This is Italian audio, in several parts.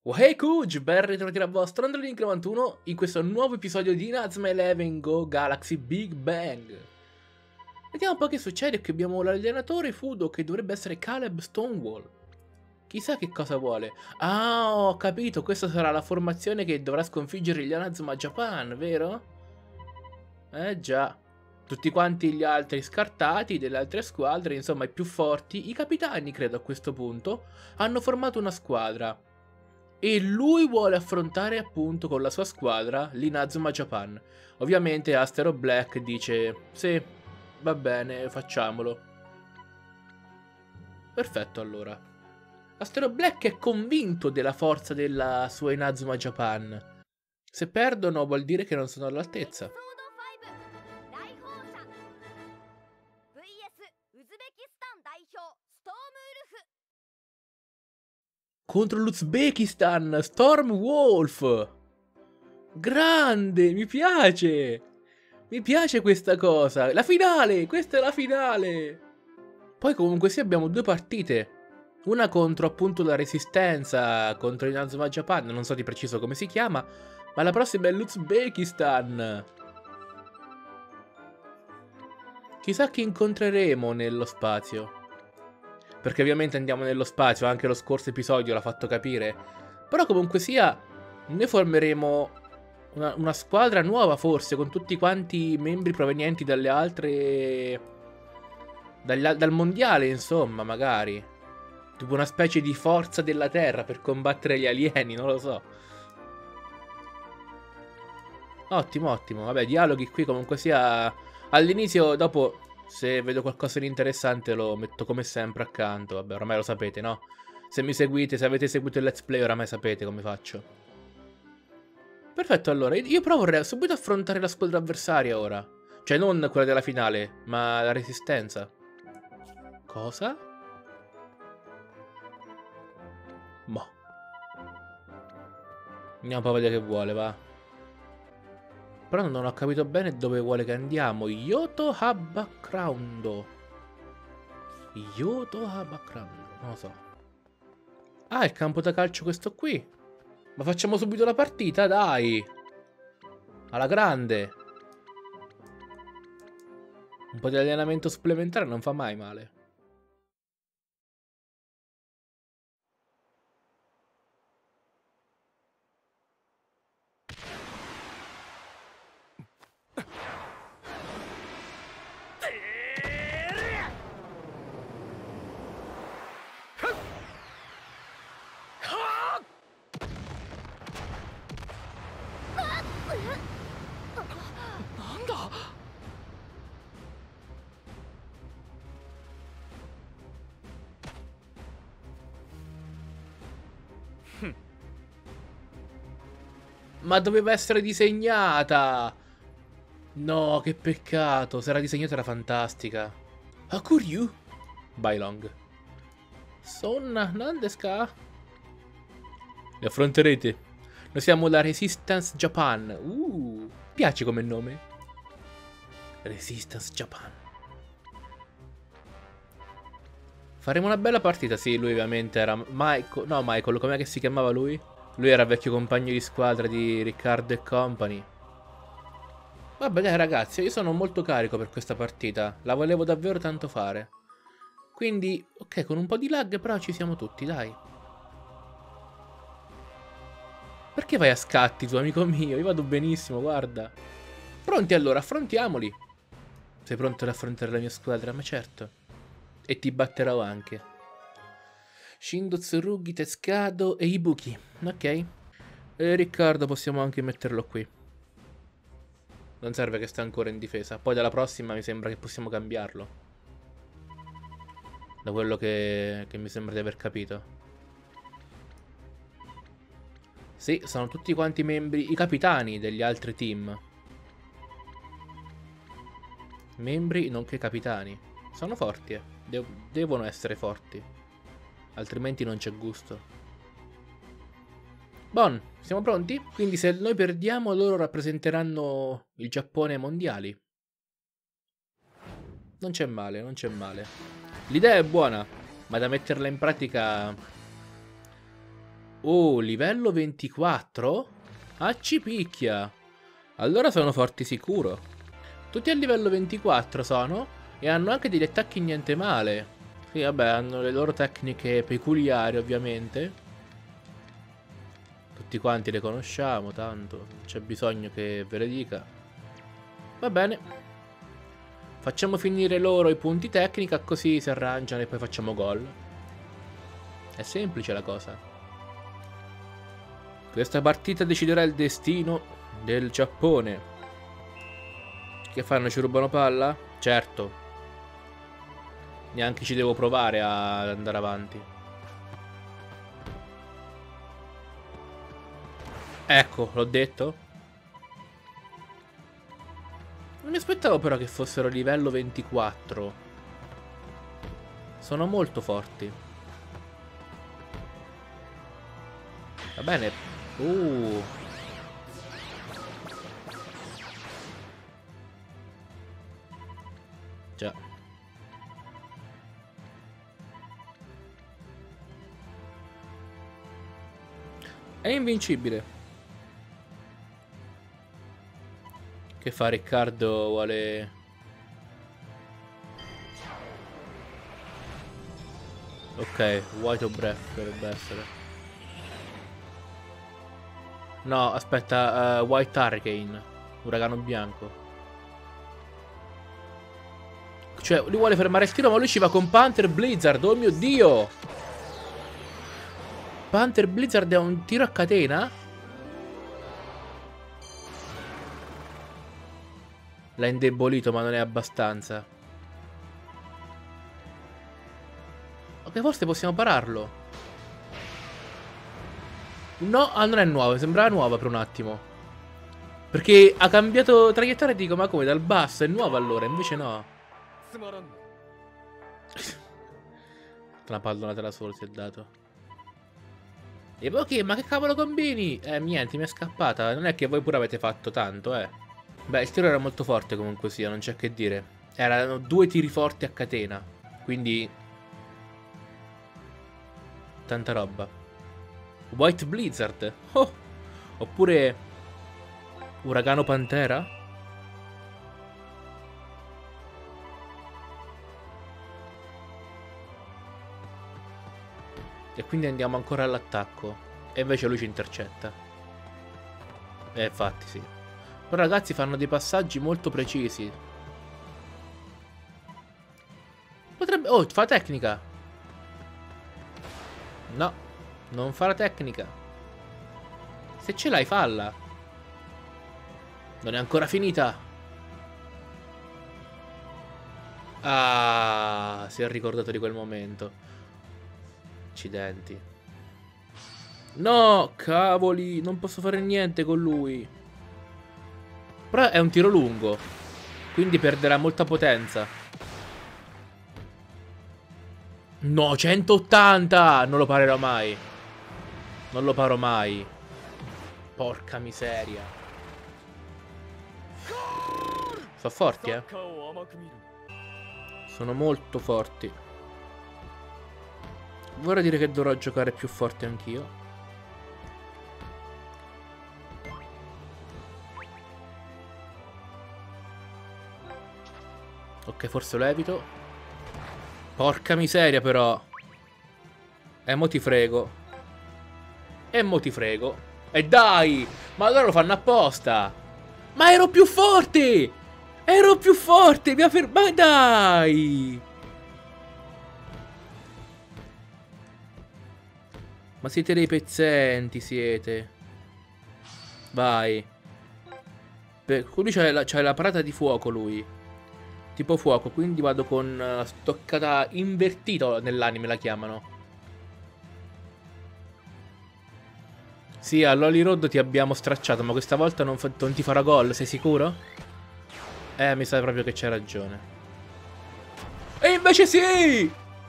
Hey Kuj, ben ritrovati da vostro AndroLink91 in questo nuovo episodio di Inazuma Eleven Go Galaxy Big Bang. Vediamo un po' che succede, qui abbiamo l'allenatore Fudo che dovrebbe essere Caleb Stonewall. Chissà che cosa vuole. Ah, ho capito, questa sarà la formazione che dovrà sconfiggere gli Inazuma Japan, vero? Già. Tutti quanti gli altri scartati delle altre squadre, insomma i più forti, i capitani credo a questo punto, hanno formato una squadra. E lui vuole affrontare appunto con la sua squadra l'Inazuma Japan. Ovviamente Astero Black dice sì, va bene, facciamolo. Perfetto allora. Astero Black è convinto della forza della sua Inazuma Japan. Se perdono vuol dire che non sono all'altezza. Contro l'Uzbekistan, Storm Wolf. Grande, mi piace. Mi piace questa cosa. La finale, questa è la finale. Poi comunque sì abbiamo due partite. Una contro appunto la Resistenza, contro Inazuma Japan, non so di preciso come si chiama, ma la prossima è l'Uzbekistan. Chissà chi incontreremo nello spazio. Perché ovviamente andiamo nello spazio, anche lo scorso episodio l'ha fatto capire. Però comunque sia, noi formeremo una squadra nuova forse, con tutti quanti membri provenienti dalle altre... dal mondiale, insomma, magari. Tipo una specie di forza della Terra per combattere gli alieni, non lo so. Ottimo, ottimo. Vabbè, dialoghi qui comunque sia... All'inizio, dopo, se vedo qualcosa di interessante lo metto come sempre accanto. Vabbè, ormai lo sapete, no? Se mi seguite, se avete seguito il let's play, oramai sapete come faccio. Perfetto, allora, io provo subito a affrontare la squadra avversaria ora. Cioè, non quella della finale, ma la resistenza. Cosa? Boh. Andiamo un po' a vedere che vuole, va. Però non ho capito bene dove vuole che andiamo. Yoto Habakroundo. Yoto Habakroundo, non lo so. Ah, il campo da calcio questo qui. Ma facciamo subito la partita, dai. Alla grande. Un po' di allenamento supplementare non fa mai male. Ma doveva essere disegnata! No, che peccato. Se era disegnata era fantastica. Hakuryu? Bailong. Sonna, Nandeska? Le affronterete. Noi siamo la Resistance Japan. Piace come nome. Resistance Japan. Faremo una bella partita. Sì, lui ovviamente era Michael. No, Michael, com'è che si chiamava lui? Lui era vecchio compagno di squadra di Riccardo e company. Vabbè dai ragazzi, io sono molto carico per questa partita. La volevo davvero tanto fare. Quindi, ok, con un po' di lag però ci siamo tutti, dai. Perché vai a scatti tu, amico mio? Io vado benissimo, guarda. Pronti allora, affrontiamoli. Sei pronto ad affrontare la mia squadra? Ma certo. E ti batterò anche. Shindo Tsurugi, Tetsukado e Ibuki. Ok. E Riccardo possiamo anche metterlo qui. Non serve che sta ancora in difesa. Poi dalla prossima mi sembra che possiamo cambiarlo. Da quello che mi sembra di aver capito. Sì, sono tutti quanti membri, i capitani degli altri team. Membri nonché capitani. Sono forti, devono essere forti. Altrimenti non c'è gusto. Bon, siamo pronti? Quindi se noi perdiamo loro rappresenteranno il Giappone ai mondiali. Non c'è male, non c'è male. L'idea è buona, ma da metterla in pratica Oh, livello 24? Ah, ci picchia. Allora sono forti sicuro. Tutti a livello 24 sono. E hanno anche degli attacchi niente male. Sì, vabbè, hanno le loro tecniche peculiari, ovviamente. Tutti quanti le conosciamo, tanto. Non c'è bisogno che ve le dica. Va bene. Facciamo finire loro i punti tecnica, così si arrangiano e poi facciamo gol. È semplice la cosa. Questa partita deciderà il destino del Giappone. Che fanno? Ci rubano palla? Certo. Neanche ci devo provare ad andare avanti. Ecco, l'ho detto. Non mi aspettavo però che fossero livello 24. Sono molto forti. Va bene. Già. È invincibile. Che fa Riccardo? Vuole... Ok, White of Breath dovrebbe essere. No, aspetta, White Hurricane. Uragano bianco. Cioè, lui vuole fermare il tiro, ma lui ci va con Panther Blizzard. Oh mio Dio! Panther Blizzard è un tiro a catena? L'ha indebolito, ma non è abbastanza. Ok, forse possiamo pararlo. No, ah, non è nuova, sembrava nuova per un attimo. Perché ha cambiato traiettoria e dico, ma come, dal basso? È nuova allora, invece no. Una pallonata da solo si è dato. E poi che, ma che cavolo combini? Niente, mi è scappata. Non è che voi pure avete fatto tanto, eh. Beh, il tiro era molto forte comunque sia, non c'è che dire. Erano 2 tiri forti a catena. Quindi... tanta roba. White Blizzard. Oh. Oppure... Uragano Pantera? E quindi andiamo ancora all'attacco. E invece lui ci intercetta. Infatti sì. Però ragazzi fanno dei passaggi molto precisi. Potrebbe... Oh, fa tecnica. No, non fa la tecnica. Se ce l'hai, falla. Non è ancora finita. Ah, si è ricordato di quel momento. Accidenti. No, cavoli, non posso fare niente con lui. Però è un tiro lungo, quindi perderà molta potenza. No, 180! Non lo parerò mai. Non lo paro mai. Porca miseria. Sono forti, eh. Sono molto forti. Vorrei dire che dovrò giocare più forte anch'io. Ok, forse lo evito. Porca miseria però. E mo ti frego. E mo ti frego. E dai! Ma allora lo fanno apposta. Ma ero più forte! Ero più forte! Mi ha fermato. Ma dai! Ma siete dei pezzenti, siete. Vai. Lui c'ha la parata di fuoco, lui. Tipo fuoco, quindi vado con stoccata invertita nell'anime la chiamano. Sì, all'Holy Road ti abbiamo stracciato, ma questa volta non ti farà gol, sei sicuro? Mi sa proprio che c'hai ragione. E invece sì!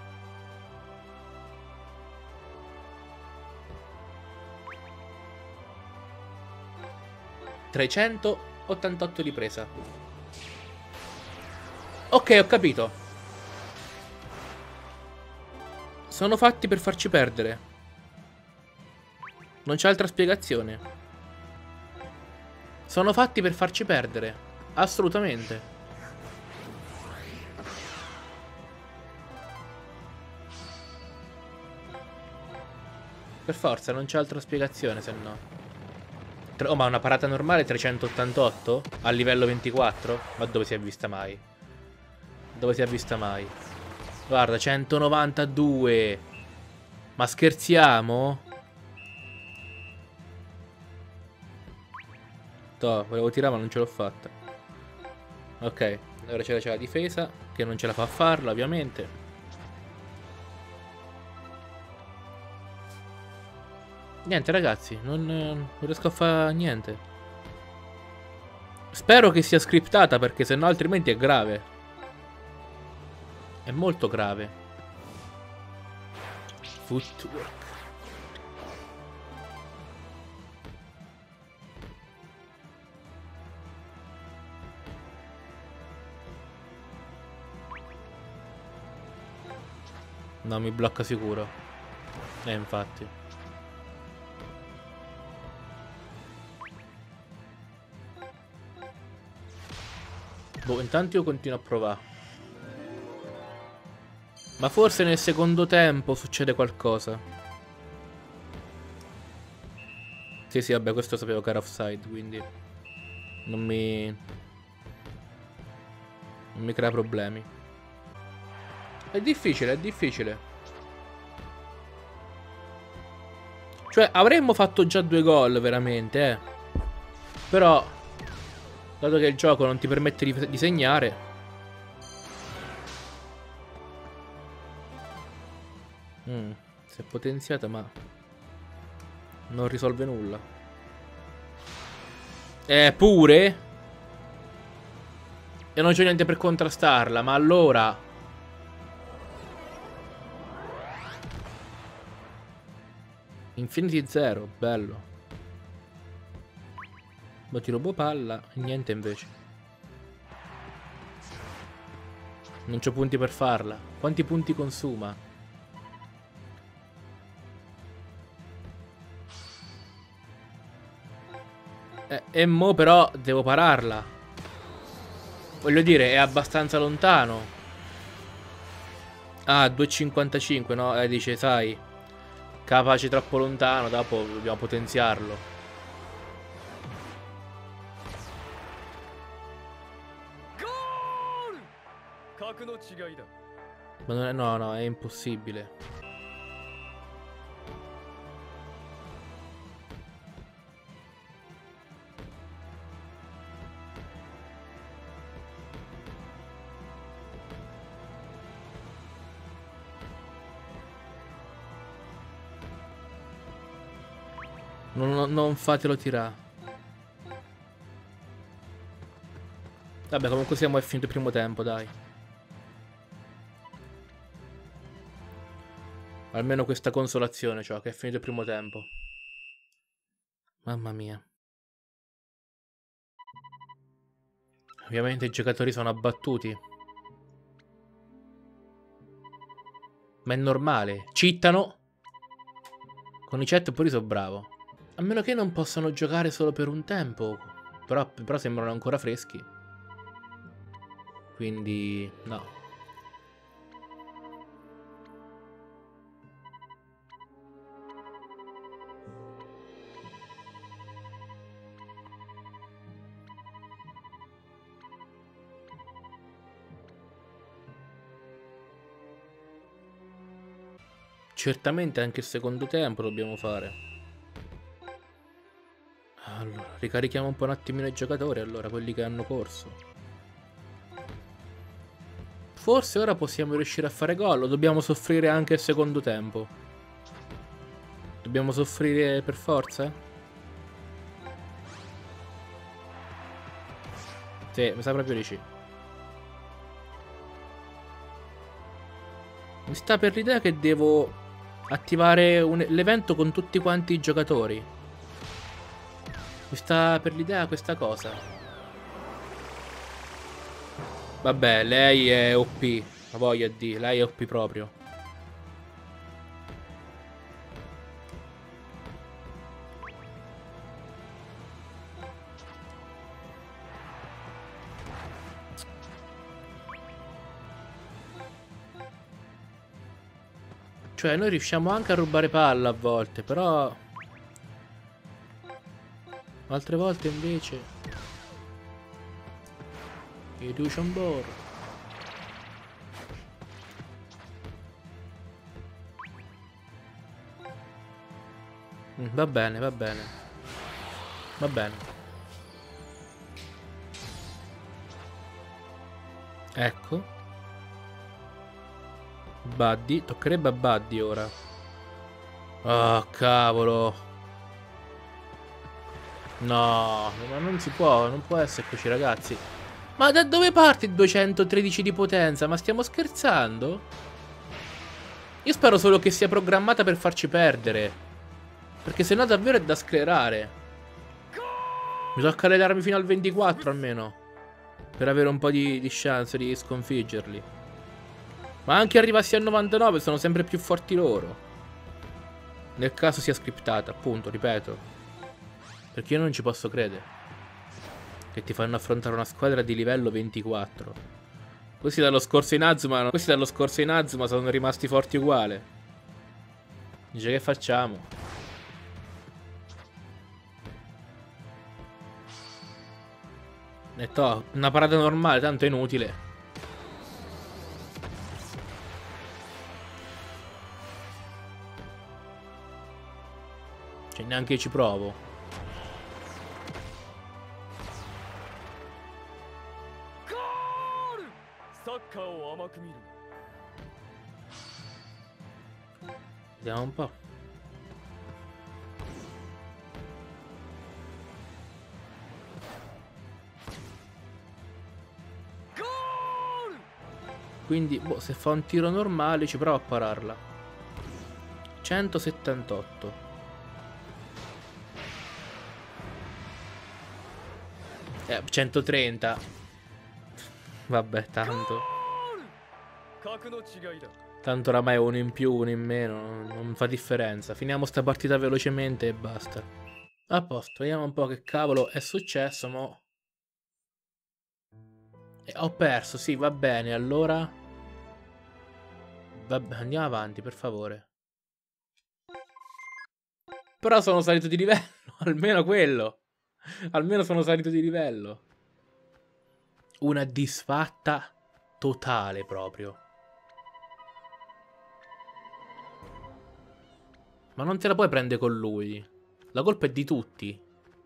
...388 di presa. Ok, ho capito. Sono fatti per farci perdere. Non c'è altra spiegazione. Sono fatti per farci perdere. Assolutamente. Per forza, non c'è altra spiegazione, se no. Oh, ma una parata normale 388? A livello 24? Ma dove si è vista mai? Dove si è vista mai? Guarda, 192. Ma scherziamo? Toh, volevo tirare ma non ce l'ho fatta. Ok, ora c'è la difesa, che non ce la fa a farla, ovviamente. Niente, ragazzi, non riesco a fare niente. Spero che sia scriptata, perché sennò altrimenti è grave. È molto grave. Footwork. No, mi blocca sicuro. Infatti. Boh, intanto io continuo a provare. Ma forse nel secondo tempo succede qualcosa. Sì, sì, vabbè, questo sapevo che era offside, quindi non mi crea problemi. È difficile, è difficile. Cioè, avremmo fatto già 2 gol, veramente, eh. Però, dato che il gioco non ti permette di segnare. Si è potenziata, ma non risolve nulla. Pure? E non c'è niente per contrastarla, ma allora... Infinity 0, bello. Ma tiro palla e niente invece. Non c'ho punti per farla. Quanti punti consuma? E mo però devo pararla. Voglio dire, è abbastanza lontano. Ah, 2,55, no? Dice, sai, capace troppo lontano, dopo dobbiamo potenziarlo. Ma non è, no, no, è impossibile. Non fatelo tirare. Vabbè, comunque siamo, è finito il primo tempo, dai. Almeno questa consolazione, cioè, che è finito il primo tempo. Mamma mia. Ovviamente i giocatori sono abbattuti. Ma è normale. Cheatano. Con i chat pure sono bravo. A meno che non possano giocare solo per un tempo. Però sembrano ancora freschi. Quindi no. Certamente anche il secondo tempo dobbiamo fare. Allora, ricarichiamo un po' un attimino i giocatori, allora, quelli che hanno corso. Forse ora possiamo riuscire a fare gol, o dobbiamo soffrire anche il secondo tempo? Dobbiamo soffrire per forza? Sì, mi sa proprio di sì. Mi sta per l'idea che devo attivare l'evento con tutti quanti i giocatori. Mi sta per l'idea questa cosa. Vabbè, lei è OP. La voglia di, lei è OP proprio. Cioè, noi riusciamo anche a rubare palla a volte, però... altre volte invece... Illusion Ball. Va bene, va bene. Va bene. Ecco. Buddy. Toccherebbe a Buddy ora. Oh, cavolo. No, ma non si può. Non può essere così, ragazzi. Ma da dove parte il 213 di potenza? Ma stiamo scherzando? Io spero solo che sia programmata per farci perdere. Perché sennò davvero è da sclerare. Mi tocca allenarmi fino al 24 almeno. Per avere un po' di chance di sconfiggerli. Ma anche arrivassi al 99 sono sempre più forti loro. Nel caso sia scriptata, appunto, ripeto. Perché io non ci posso credere che ti fanno affrontare una squadra di livello 24. Questi dallo scorso Inazuma sono rimasti forti uguali. Dice, che facciamo? E una parata normale, tanto è inutile. Cioè, neanche ci provo. Vediamo un po'. Quindi, boh, se fa un tiro normale ci provo a pararla. 178. 130. Vabbè, tanto. Tanto oramai uno in più, uno in meno, non fa differenza. Finiamo sta partita velocemente e basta. A posto, vediamo un po' che cavolo è successo, mo. Ho perso, sì, va bene, allora... Vabbè, andiamo avanti, per favore. Però sono salito di livello, almeno quello. Almeno sono salito di livello. Una disfatta totale proprio. Ma non te la puoi prendere con lui. La colpa è di tutti.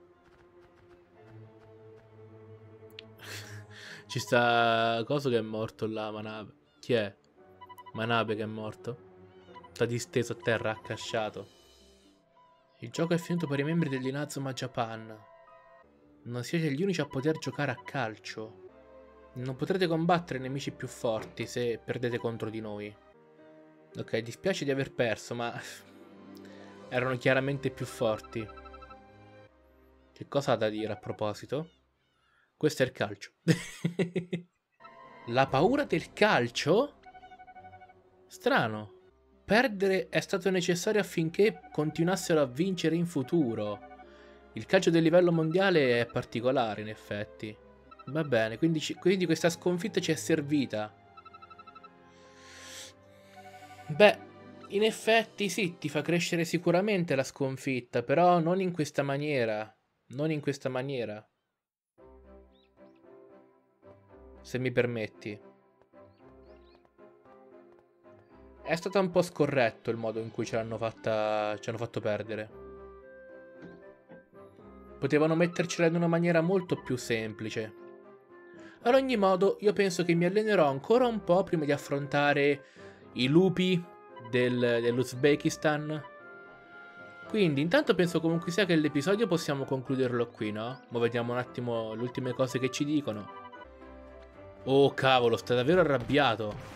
Ci sta... Coso che è morto là, Manabe. Chi è? Manabe che è morto. Sta disteso a terra, accasciato. Il gioco è finito per i membri dell'Inazuma Japan. Non siete gli unici a poter giocare a calcio. Non potrete combattere nemici più forti se perdete contro di noi. Ok, dispiace di aver perso, ma... erano chiaramente più forti. Che cosa ha da dire a proposito? Questo è il calcio. La paura del calcio? Strano. Perdere è stato necessario affinché continuassero a vincere in futuro. Il calcio del livello mondiale è particolare, in effetti. Va bene, quindi questa sconfitta ci è servita. Beh, in effetti sì, ti fa crescere sicuramente la sconfitta, però non in questa maniera. Non in questa maniera. Se mi permetti. È stato un po' scorretto il modo in cui ci hanno fatto perdere. Potevano mettercela in una maniera molto più semplice. Ad ogni modo, io penso che mi allenerò ancora un po' prima di affrontare i lupi dell'Uzbekistan. Quindi, intanto penso comunque sia che l'episodio possiamo concluderlo qui, no? Ma vediamo un attimo le ultime cose che ci dicono. Oh, cavolo, sta davvero arrabbiato.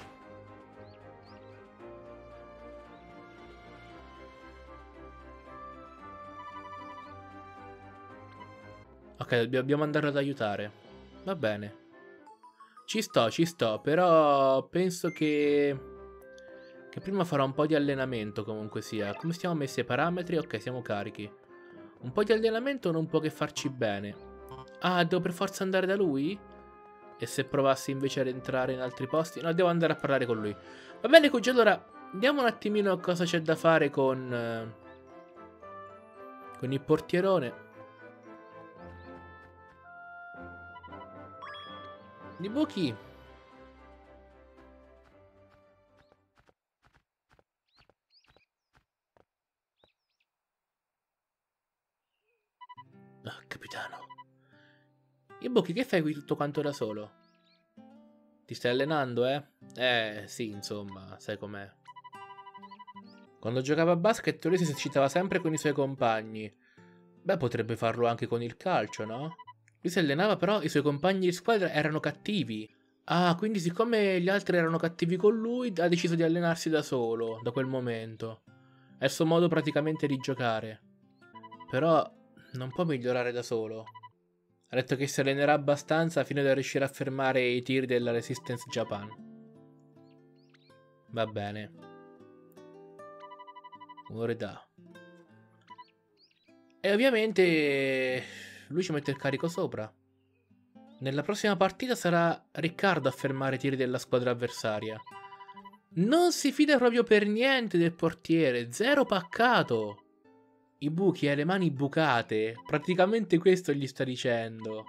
Ok, dobbiamo andarlo ad aiutare. Va bene. Ci sto, però penso che prima farò un po' di allenamento comunque sia. Come stiamo messi ai parametri? Ok, siamo carichi. Un po' di allenamento non può che farci bene. Ah, devo per forza andare da lui? E se provassi invece ad entrare in altri posti? No, devo andare a parlare con lui. Va bene, Kuji, allora Vediamo un attimino cosa c'è da fare con il portierone. Di Buchi. Ah, capitano. Ibuki, che fai qui tutto quanto da solo? Ti stai allenando, eh? Sì, insomma, sai com'è. Quando giocava a basket lui si esercitava sempre con i suoi compagni. Beh, potrebbe farlo anche con il calcio, no? Lui si allenava, però i suoi compagni di squadra erano cattivi. Ah, quindi siccome gli altri erano cattivi con lui, ha deciso di allenarsi da solo, da quel momento. È il suo modo praticamente di giocare. Però non può migliorare da solo. Ha detto che si allenerà abbastanza fino a riuscire a fermare i tiri della Resistance Japan. Va bene. Un'ora da. E ovviamente lui ci mette il carico sopra. Nella prossima partita sarà Riccardo a fermare i tiri della squadra avversaria. Non si fida proprio per niente del portiere. Zero paccato. Ibuki ha le mani bucate. Praticamente questo gli sta dicendo.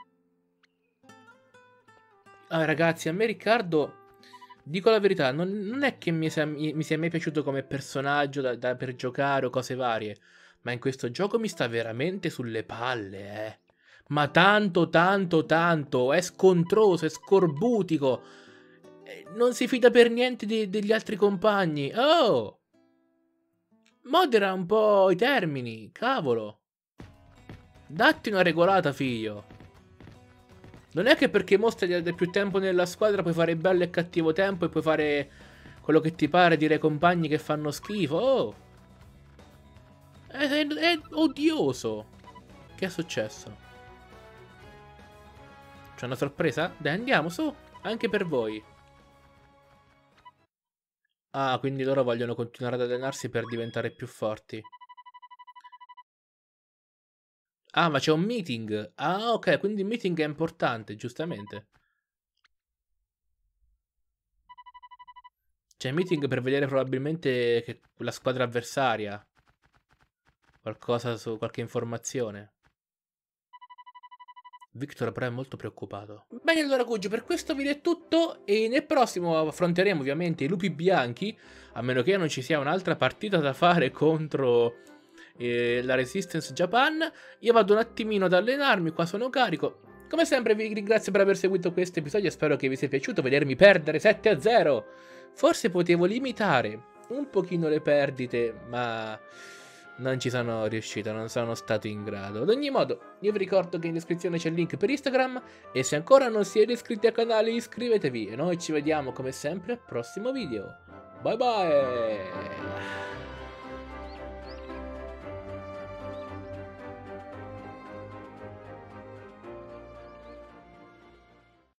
Ah, ragazzi, a me Riccardo, dico la verità, non è che mi sia mai piaciuto come personaggio per giocare o cose varie, ma in questo gioco mi sta veramente sulle palle, eh. Ma tanto, tanto, tanto, è scontroso, è scorbutico, non si fida per niente degli altri compagni. Oh! Modera un po' i termini, cavolo. Datti una regolata, figlio. Non è che perché mostri di avere più tempo nella squadra puoi fare bello e cattivo tempo e puoi fare quello che ti pare, dire ai compagni che fanno schifo. Oh! È odioso. Che è successo? C'è una sorpresa? Dai, andiamo su, anche per voi. Ah, quindi loro vogliono continuare ad allenarsi per diventare più forti. Ah, ma c'è un meeting. Ah, ok, quindi il meeting è importante, giustamente. C'è il meeting per vedere probabilmente che la squadra avversaria. Qualcosa su qualche informazione. Victor però è molto preoccupato. Bene allora Cuggio, per questo video è tutto e nel prossimo affronteremo ovviamente i lupi bianchi, a meno che non ci sia un'altra partita da fare contro la Resistance Japan. Io vado un attimino ad allenarmi, qua sono carico. Come sempre vi ringrazio per aver seguito questo episodio, spero che vi sia piaciuto vedermi perdere 7-0. Forse potevo limitare un pochino le perdite, ma non ci sono riuscito, non sono stato in grado. Ad ogni modo, io vi ricordo che in descrizione c'è il link per Instagram e se ancora non siete iscritti al canale iscrivetevi e noi ci vediamo come sempre al prossimo video. Bye bye!